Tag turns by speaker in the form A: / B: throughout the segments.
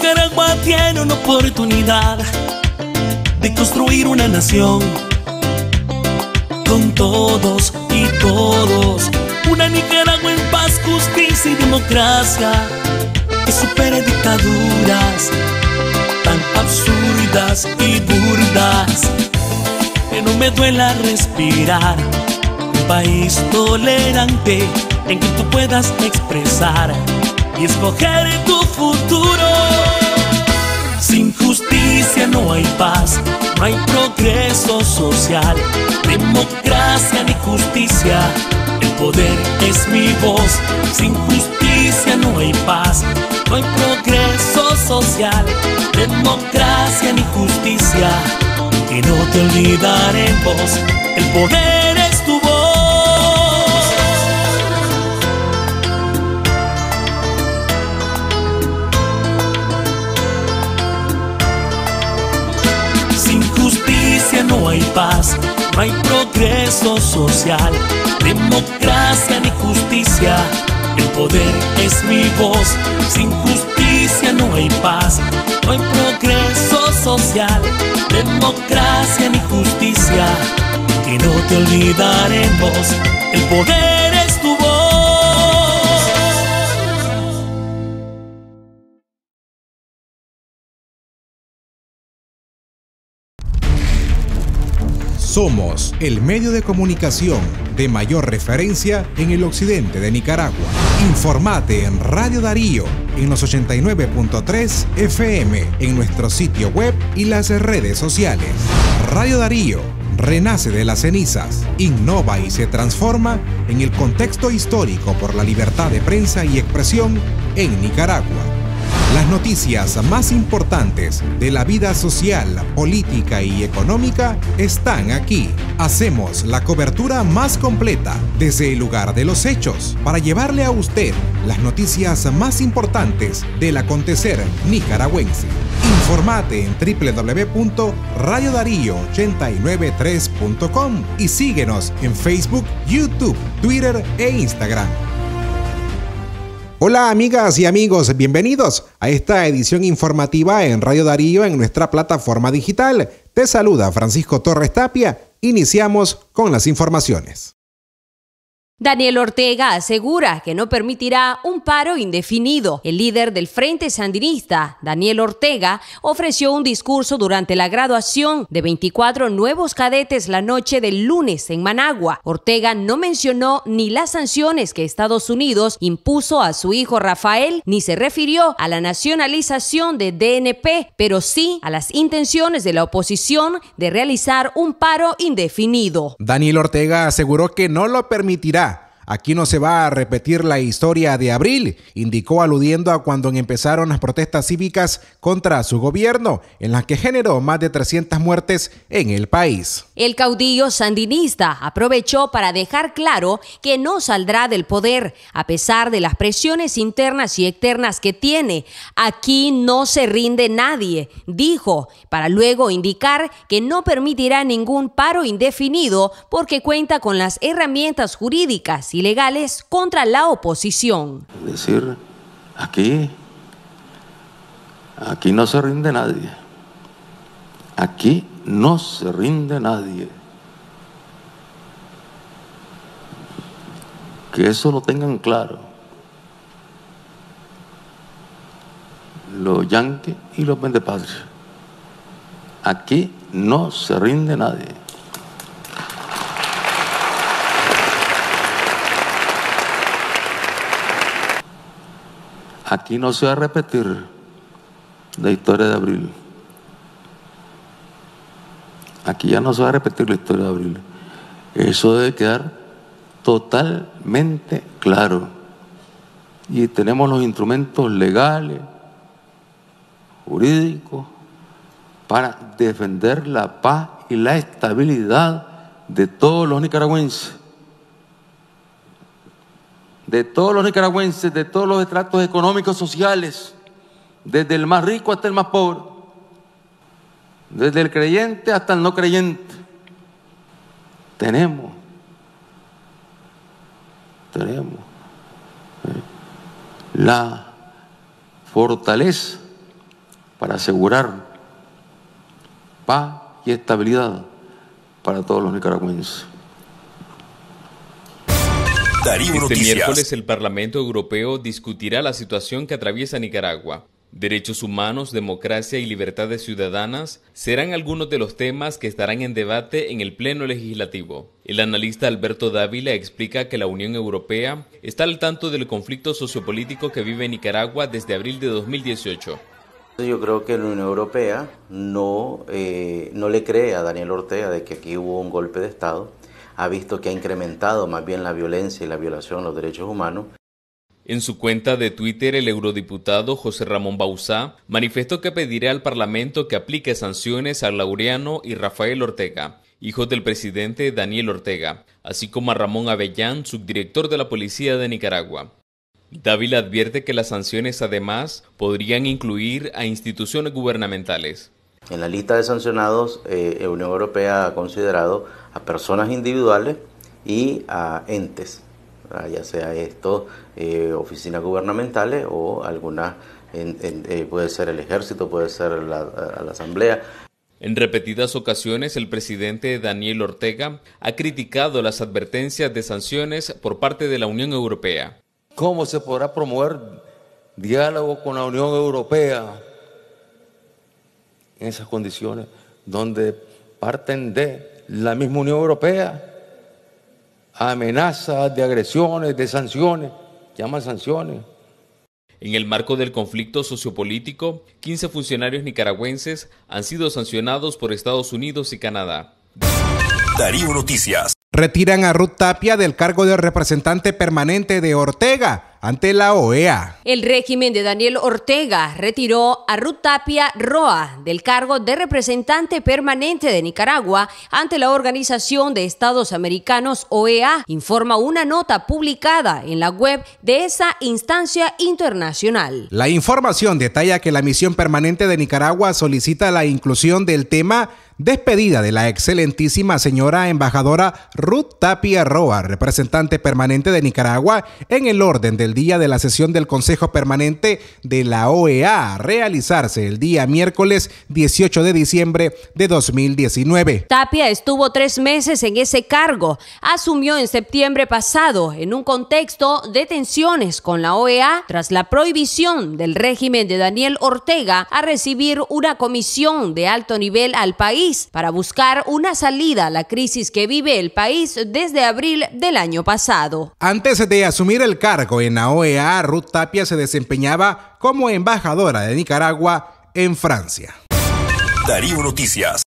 A: Nicaragua tiene una oportunidad de construir una nación con todos y todos. Una Nicaragua en paz, justicia y democracia, que supere dictaduras tan absurdas y burdas. Que no me duela respirar. Un país tolerante en que tú puedas expresar y escoger tu futuro. Sin justicia no hay paz, no hay progreso social, democracia ni justicia. El poder es mi voz. Sin justicia no hay paz, no hay progreso social, democracia ni justicia. Y no te olvidaremos, el poder es tu voz. Sin justicia no hay paz, no hay progreso social, democracia ni justicia. El poder es mi voz. Sin justicia no hay paz, no hay progreso social, democracia ni justicia. Y no te olvidaremos, el poder es tu voz.
B: Somos el medio de comunicación de mayor referencia en el occidente de Nicaragua. Informate en Radio Darío, en los 89.3 FM, en nuestro sitio web y las redes sociales. Radio Darío renace de las cenizas, innova y se transforma en el contexto histórico por la libertad de prensa y expresión en Nicaragua. Las noticias más importantes de la vida social, política y económica están aquí. Hacemos la cobertura más completa desde el lugar de los hechos para llevarle a usted las noticias más importantes del acontecer nicaragüense. Informate en www.radiodarío893.com y síguenos en Facebook, YouTube, Twitter e Instagram. Hola amigas y amigos, bienvenidos a esta edición informativa en Radio Darío en nuestra plataforma digital. Te saluda Francisco Torres Tapia. Iniciamos con las informaciones.
C: Daniel Ortega asegura que no permitirá un paro indefinido. El líder del Frente Sandinista, Daniel Ortega, ofreció un discurso durante la graduación de 24 nuevos cadetes la noche del lunes en Managua. Ortega no mencionó ni las sanciones que Estados Unidos impuso a su hijo Rafael, ni se refirió a la nacionalización de DNP, pero sí a las intenciones de la oposición de realizar un paro indefinido.
B: Daniel Ortega aseguró que no lo permitirá. Aquí no se va a repetir la historia de abril, indicó aludiendo a cuando empezaron las protestas cívicas contra su gobierno, en las que generó más de 300 muertes en el país.
C: El caudillo sandinista aprovechó para dejar claro que no saldrá del poder, a pesar de las presiones internas y externas que tiene. Aquí no se rinde nadie, dijo, para luego indicar que no permitirá ningún paro indefinido porque cuenta con las herramientas jurídicas y legales contra la oposición.
D: Es decir, aquí no se rinde nadie. Aquí no se rinde nadie. Que eso lo tengan claro los yanquis y los vendepatrias. Aquí no se rinde nadie. Aquí no se va a repetir la historia de abril. Aquí ya no se va a repetir la historia de abril. Eso debe quedar totalmente claro. Y tenemos los instrumentos legales, jurídicos, para defender la paz y la estabilidad de todos los nicaragüenses. De todos los nicaragüenses, de todos los estratos económicos sociales, desde el más rico hasta el más pobre, desde el creyente hasta el no creyente. Tenemos la fortaleza para asegurar paz y estabilidad para todos los nicaragüenses.
E: Este miércoles el Parlamento Europeo discutirá la situación que atraviesa Nicaragua. Derechos humanos, democracia y libertades ciudadanas serán algunos de los temas que estarán en debate en el Pleno Legislativo. El analista Alberto Dávila explica que la Unión Europea está al tanto del conflicto sociopolítico que vive Nicaragua desde abril de 2018.
F: Yo creo que la Unión Europea no le cree a Daniel Ortega de que aquí hubo un golpe de Estado. Ha visto que ha incrementado más bien la violencia y la violación a los derechos humanos.
E: En su cuenta de Twitter, el eurodiputado José Ramón Bauzá manifestó que pedirá al Parlamento que aplique sanciones a Laureano y Rafael Ortega, hijos del presidente Daniel Ortega, así como a Ramón Avellán, subdirector de la Policía de Nicaragua. Dávila advierte que las sanciones además podrían incluir a instituciones gubernamentales.
F: En la lista de sancionados, la Unión Europea ha considerado a personas individuales y a entes, ya sea esto oficinas gubernamentales o algunas, puede ser el ejército, puede ser la asamblea.
E: En repetidas ocasiones, el presidente Daniel Ortega ha criticado las advertencias de sanciones por parte de la Unión Europea.
D: ¿Cómo se podrá promover diálogo con la Unión Europea en esas condiciones donde parten de la misma Unión Europea amenazas de agresiones, de sanciones, llaman sanciones?
E: En el marco del conflicto sociopolítico, 15 funcionarios nicaragüenses han sido sancionados por Estados Unidos y Canadá.
B: Darío Noticias. Retiran a Ruth Tapia del cargo de representante permanente de Ortega ante la OEA.
C: El régimen de Daniel Ortega retiró a Ruth Tapia Roa del cargo de representante permanente de Nicaragua ante la Organización de Estados Americanos OEA, informa una nota publicada en la web de esa instancia internacional.
B: La información detalla que la misión permanente de Nicaragua solicita la inclusión del tema despedida de la excelentísima señora embajadora Ruth Tapia Roa, representante permanente de Nicaragua, en el orden del día de la sesión del Consejo Permanente de la OEA, a realizarse el día miércoles 18 de diciembre de 2019.
C: Tapia estuvo 3 meses en ese cargo. Asumió en septiembre pasado en un contexto de tensiones con la OEA tras la prohibición del régimen de Daniel Ortega a recibir una comisión de alto nivel al país para buscar una salida a la crisis que vive el país desde abril del año pasado.
B: Antes de asumir el cargo en la OEA, Ruth Tapia se desempeñaba como embajadora de Nicaragua en Francia. Darío Noticias.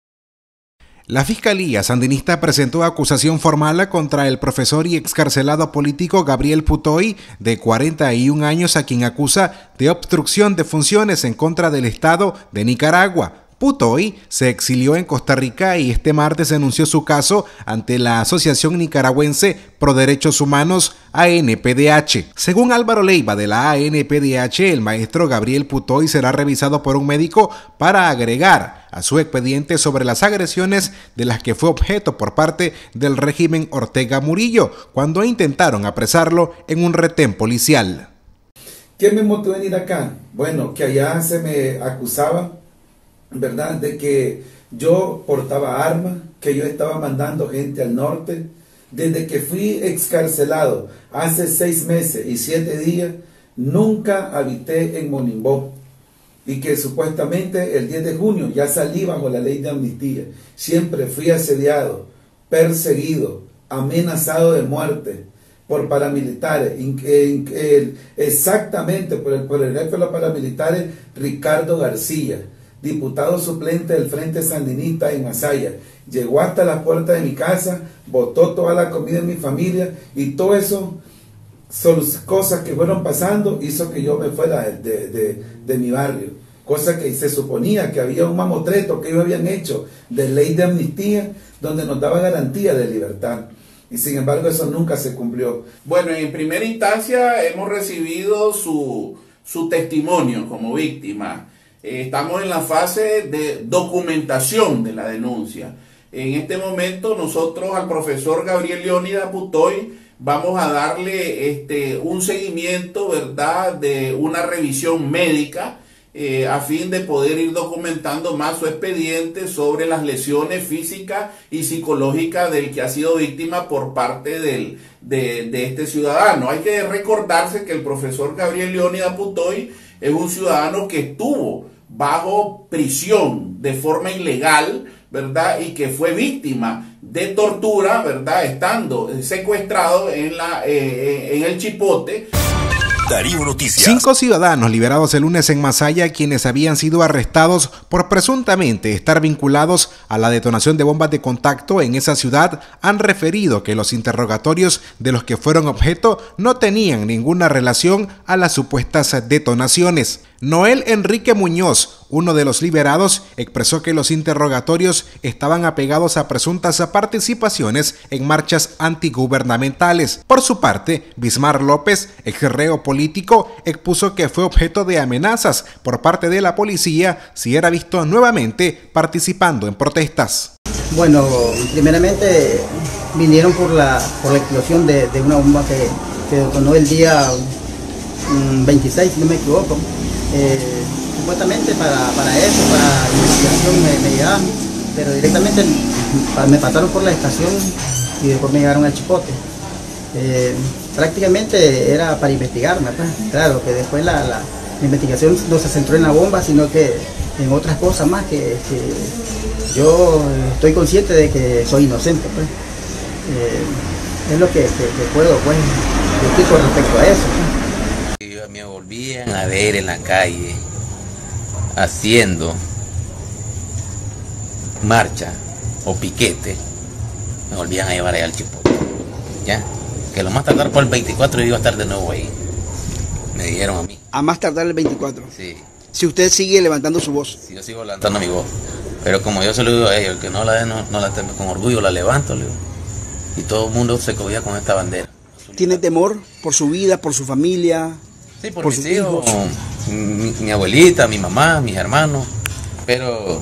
B: La Fiscalía Sandinista presentó acusación formal contra el profesor y excarcelado político Gabriel Putoy, de 41 años, a quien acusa de obstrucción de funciones en contra del Estado de Nicaragua. Putoy se exilió en Costa Rica y este martes denunció su caso ante la Asociación Nicaragüense Pro Derechos Humanos, ANPDH. Según Álvaro Leiva de la ANPDH, el maestro Gabriel Putoy será revisado por un médico para agregar a su expediente sobre las agresiones de las que fue objeto por parte del régimen Ortega Murillo cuando intentaron apresarlo en un retén policial.
G: ¿Qué me motivó a venir acá? Bueno, que allá se me acusaba, ¿verdad?, de que yo portaba armas, que yo estaba mandando gente al norte. Desde que fui excarcelado hace 6 meses y 7 días, nunca habité en Monimbó. Y que supuestamente el 10 de junio ya salí bajo la ley de amnistía. Siempre fui asediado, perseguido, amenazado de muerte por paramilitares, exactamente por el jefe de los paramilitares, Ricardo García, diputado suplente del Frente Sandinista en Masaya. Llegó hasta la puerta de mi casa, botó toda la comida de mi familia y todo eso, son cosas que fueron pasando, hizo que yo me fuera de mi barrio. Cosa que se suponía que había un mamotreto que ellos habían hecho de ley de amnistía donde nos daba garantía de libertad. Y sin embargo eso nunca se cumplió.
H: Bueno, en primera instancia hemos recibido su testimonio como víctima. Estamos en la fase de documentación de la denuncia. En este momento nosotros al profesor Gabriel Leónidas Putoy vamos a darle un seguimiento, ¿verdad?, de una revisión médica a fin de poder ir documentando más su expediente sobre las lesiones físicas y psicológicas del que ha sido víctima por parte de este ciudadano. Hay que recordarse que el profesor Gabriel Leónidas Putoy es un ciudadano que estuvo bajo prisión de forma ilegal, ¿verdad? Y que fue víctima de tortura, ¿verdad? Estando secuestrado en el Chipote.
B: Darío Noticias. 5 ciudadanos liberados el lunes en Masaya, quienes habían sido arrestados por presuntamente estar vinculados a la detonación de bombas de contacto en esa ciudad, han referido que los interrogatorios de los que fueron objeto no tenían ninguna relación a las supuestas detonaciones. Noel Enrique Muñoz, uno de los liberados, expresó que los interrogatorios estaban apegados a presuntas participaciones en marchas antigubernamentales. Por su parte, Bismar López, ex reo político, expuso que fue objeto de amenazas por parte de la policía si era visto nuevamente participando en protestas.
I: Bueno, primeramente vinieron por la explosión de una bomba que detonó el día 26, si no me equivoco. Supuestamente para eso, para investigación me llegaron, pero directamente me pasaron por la estación y después me llegaron al Chipote. Prácticamente era para investigarme, pues. Claro que después la investigación no se centró en la bomba, sino que en otras cosas más que yo estoy consciente de que soy inocente, pues. Es lo que puedo pues decir con respecto a eso, pues.
J: Me volvían a ver en la calle haciendo marcha o piquete, me volvían a llevar allá al Chipote, ya, que lo más tardar por el 24 yo iba a estar de nuevo ahí, me dijeron a mí.
K: A más tardar el 24.
J: Sí.
K: Si usted sigue levantando su voz.
J: Sí, yo sigo levantando mi voz, pero como yo se lo digo a ellos, el que no la dé, no la teme, con orgullo la levanto, le digo. Y todo el mundo se cobija con esta bandera.
K: ¿Tiene temor por su vida, por su familia?
J: Sí, por mis hijos, mi abuelita, mi mamá, mis hermanos, pero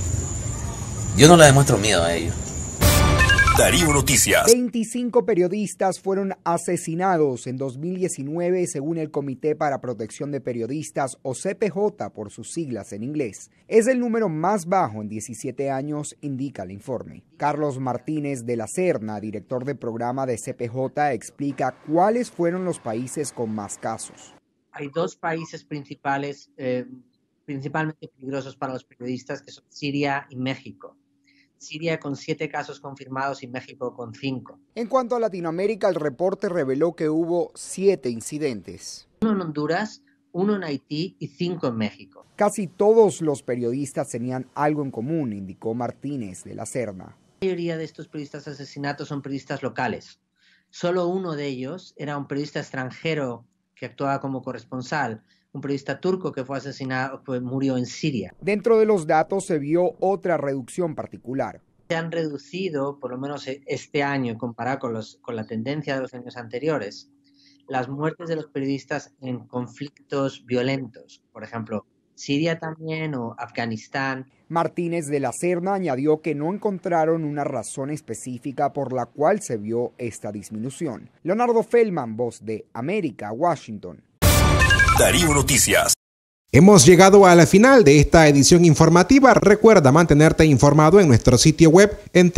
J: yo no le demuestro miedo a ellos.
B: Darío Noticias.
L: 25 periodistas fueron asesinados en 2019 según el Comité para Protección de Periodistas, o CPJ por sus siglas en inglés. Es el número más bajo en 17 años, indica el informe. Carlos Martínez de la Serna, director de programa de CPJ, explica cuáles fueron los países con más casos.
M: Hay 2 países principales, principalmente peligrosos para los periodistas, que son Siria y México. Siria con 7 casos confirmados y México con 5.
L: En cuanto a Latinoamérica, el reporte reveló que hubo 7 incidentes.
M: 1 en Honduras, 1 en Haití y 5 en México.
L: Casi todos los periodistas tenían algo en común, indicó Martínez de la Serna.
M: La mayoría de estos periodistas asesinatos son periodistas locales. Solo uno de ellos era un periodista extranjero que actuaba como corresponsal, un periodista turco que fue asesinado, murió en Siria.
L: Dentro de los datos se vio otra reducción particular.
M: Se han reducido, por lo menos este año, comparado con la tendencia de los años anteriores, las muertes de los periodistas en conflictos violentos, por ejemplo, Siria también o Afganistán.
L: Martínez de la Serna añadió que no encontraron una razón específica por la cual se vio esta disminución. Leonardo Feldman, Voz de América, Washington.
B: Darío Noticias. Hemos llegado a la final de esta edición informativa. Recuerda mantenerte informado en nuestro sitio web en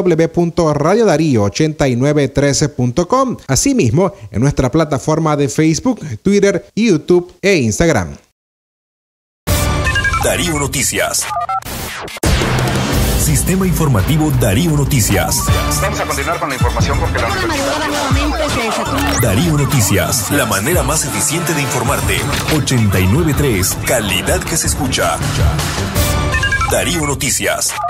B: www.radiodarío8913.com. Asimismo, en nuestra plataforma de Facebook, Twitter, YouTube e Instagram. Darío Noticias. Sistema informativo Darío Noticias.
N: Vamos a continuar con la información porque la
B: Darío Noticias, la manera más eficiente de informarte. 89.3, calidad que se escucha. Darío Noticias.